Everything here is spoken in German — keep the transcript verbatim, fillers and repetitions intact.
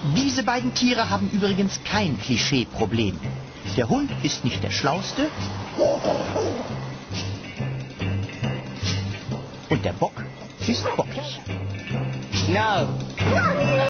Diese beiden Tiere haben übrigens kein Klischee-Problem. Der Hund ist nicht der Schlauste und der Bock ist bockig. No.